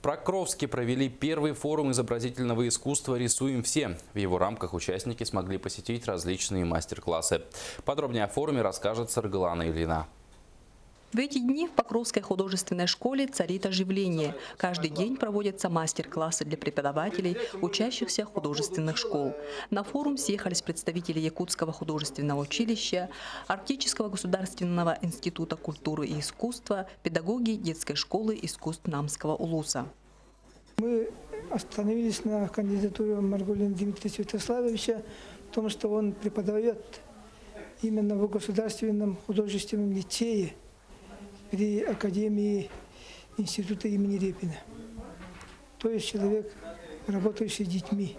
Покровске провели первый форум изобразительного искусства «Рисуем все». В его рамках участники смогли посетить различные мастер-классы. Подробнее о форуме расскажет Саргалана Ильина. В эти дни в Покровской художественной школе царит оживление. Каждый день проводятся мастер-классы для преподавателей, учащихся художественных школ. На форум съехались представители Якутского художественного училища, Арктического государственного института культуры и искусства, педагоги детской школы искусств Намского улуса. Мы остановились на кандидатуре Маргулина Дмитрия Святославовича, потому что он преподает именно в Государственном художественном лицее при Академии института имени Репина. То есть человек, работающий с детьми.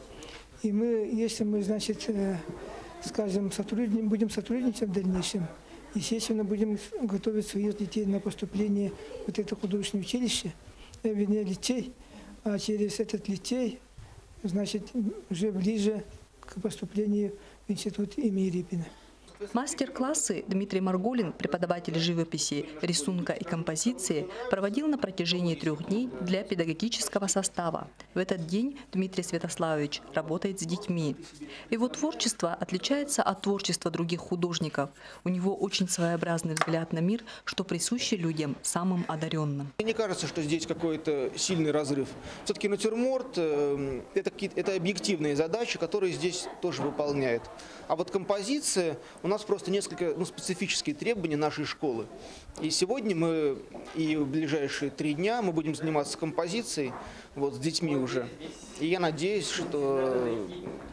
И мы, если мы, значит, скажем, будем сотрудничать в дальнейшем, естественно, будем готовить своих детей на поступление в вот это художественное училище, вернее, лицей, а через этот лицей, значит, уже ближе к поступлению в институт имени Репина. Мастер-классы Дмитрий Маргулин, преподаватель живописи, рисунка и композиции, проводил на протяжении 3 дней для педагогического состава. В этот день Дмитрий Святославович работает с детьми. Его творчество отличается от творчества других художников. У него очень своеобразный взгляд на мир, что присуще людям самым одаренным. Мне кажется, что здесь какой-то сильный разрыв. Все-таки натюрморт – это объективные задачи, которые здесь тоже выполняет. А вот композиция, у нас просто несколько специфические требования нашей школы. И сегодня мы, и в ближайшие 3 дня мы будем заниматься композицией с детьми уже. И я надеюсь, что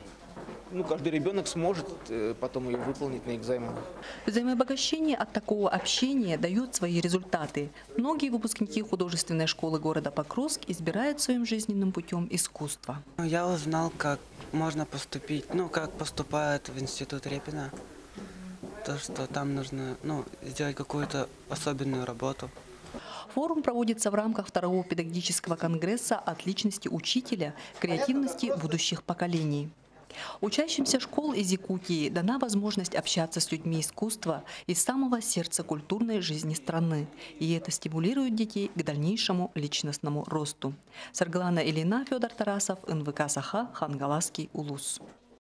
каждый ребенок сможет потом ее выполнить на экзаменах. Взаимообогащение от такого общения дает свои результаты. Многие выпускники художественной школы города Покровск избирают своим жизненным путем искусство. Я узнал, как можно поступить, как поступают в институт Репина. То, что там нужно сделать какую-то особенную работу. Форум проводится в рамках 2-го педагогического конгресса «От личности учителя. Креативности будущих поколений». Учащимся школ из Якутии дана возможность общаться с людьми искусства из самого сердца культурной жизни страны. И это стимулирует детей к дальнейшему личностному росту. Саргалана Ильина, Федор Тарасов, НВК Саха, Хангаласский улус.